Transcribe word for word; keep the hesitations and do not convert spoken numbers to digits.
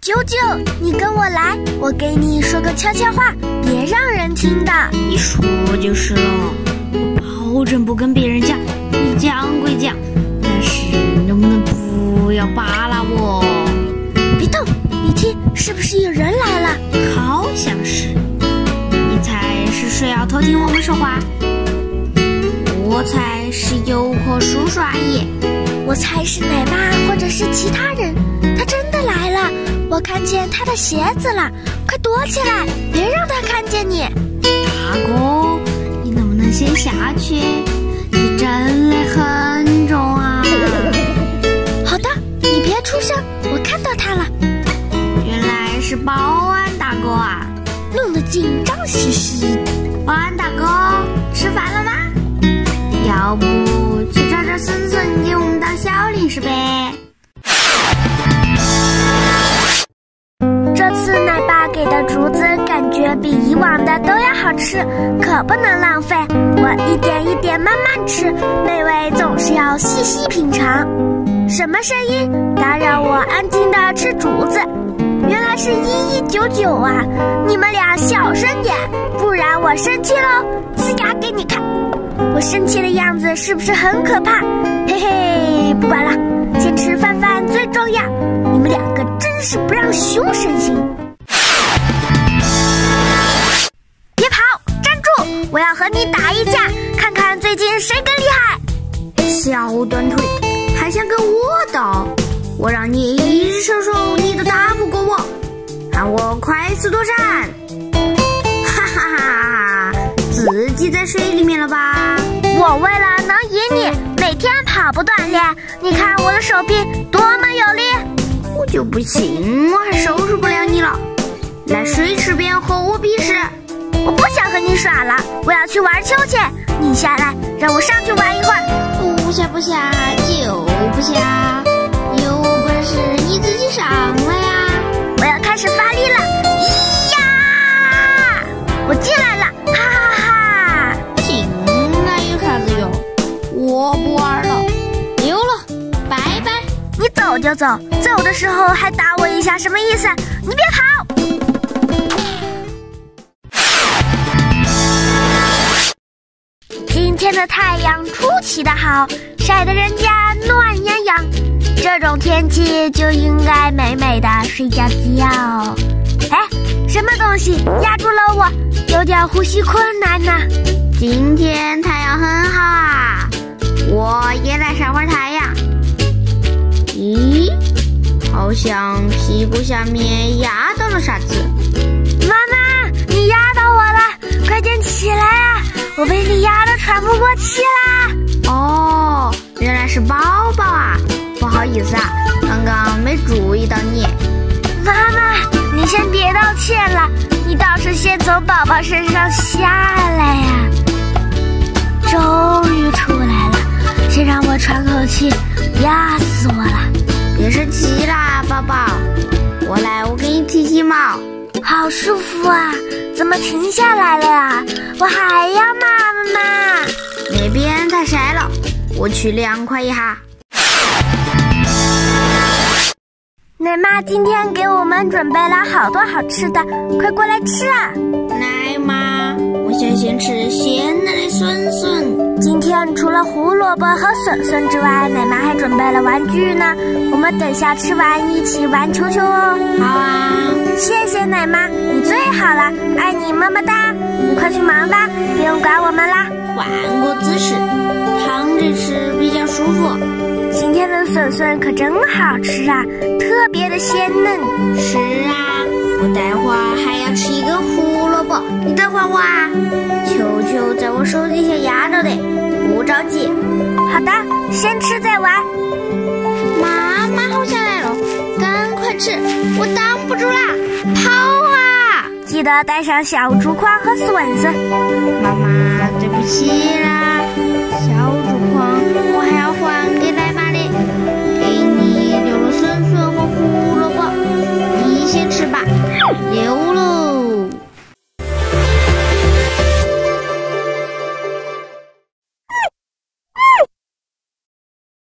九九，你跟我来，我给你说个悄悄话，别让人听到。 你说就是了，我保证不跟别人讲。你讲归讲，但是能不能不要扒拉我？ 别动，你听，是不是有人来了？ 好像是。你猜是谁要偷听我们说话？我猜是游客叔叔阿姨。 我猜是奶妈或者是其他人。他真的来了，我看见他的鞋子了，快躲起来，别让他看见你。 大哥，你能不能先下去？你真的很重啊。 好的，你别出声，我看到他了。 原来是保安大哥啊， 弄得紧张兮兮。 保安大哥，吃饭了吗？要不去找找孙孙给我们当小零食呗。 这次奶爸给的竹子感觉比以往的都要好吃，可不能浪费。我一点一点慢慢吃，美味总是要细细品尝。什么声音打扰我安静的吃竹子？原来是一一九九啊！你们俩小声点，不然我生气喽！呲牙给你看，我生气的样子是不是很可怕？嘿嘿，不管了，先吃饭饭最重要。你们两个真是不让熊省心！别跑，站住！我要和你打一架，看看最近谁更厉害。 小短腿，还想跟我斗？我让你一只手手你都打不过我，让我快速躲闪！哈哈哈哈！自己在水里面了吧？ 我为了能赢你，每天跑步锻炼，你看我的手臂多么有力！ 我就不信我还收拾不了你了！来水池边和我比试！ 我不想和你耍了，我要去玩秋千。你下来，让我上去玩一会儿。 不下不下就不下，有本事你自己上来呀！ 我要开始发力了！咿呀！我进来了，哈哈哈！ 进来有啥子用？我不玩了，溜了，拜拜！ 你走就走，走的时候还打我一下，什么意思？你别跑！今天的太阳出奇的好，晒得人家暖洋洋。这种天气就应该美美的睡觉觉。哎，什么东西压住了我，有点呼吸困难呢。 今天太阳很好啊，我也来晒会儿太阳。咦，好像屁股下面压到了啥子。 妈妈，你压到我了，快点起来啊！我被你压得喘不过气啦！ 哦，原来是宝宝啊，不好意思啊，刚刚没注意到你。 妈妈，你先别道歉了，你倒是先从宝宝身上下来呀！终于出来了，先让我喘口气，压死我了！ 别生气啦，宝宝，我来，我给你剃剃毛。 好舒服啊，怎么停下来了呀？我还要妈妈。 那边太晒了，我去凉快一下。 奶妈今天给我们准备了好多好吃的，快过来吃啊！ 奶妈，我想先吃鲜嫩的笋笋。 今天除了胡萝卜和笋笋之外，奶妈还准备了玩具呢。我们等下吃完一起玩球球哦。 好啊， 谢谢奶妈，你最好了，爱你么么哒！你快去忙吧，不用管我们啦。 换个姿势，躺着吃比较舒服。 今天的笋笋可真好吃啊，特别的鲜嫩。 是啊，我待会儿还要吃一根胡萝卜，你等会儿我啊。球球在我手底下压着的，不着急。 好的，先吃再玩。 妈妈好像来了，赶快吃，我挡不住啦，跑啊！ 记得带上小竹筐和笋笋。 妈妈，对不起啦，小竹筐我还要还给奶妈的，给你留了笋笋和胡萝卜，你先吃吧，留